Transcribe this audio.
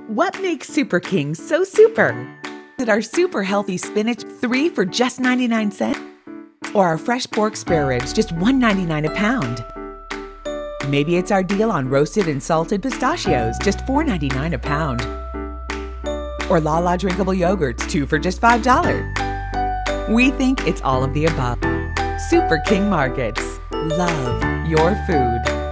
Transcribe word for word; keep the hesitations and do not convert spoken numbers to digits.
What makes Super King so super? Is it our super healthy spinach, three for just ninety-nine cents? Or our fresh pork spare ribs, just one ninety-nine a pound? Maybe it's our deal on roasted and salted pistachios, just four ninety-nine a pound. Or Lala drinkable yogurts, two for just five dollars. We think it's all of the above. Super King Markets. Love your food.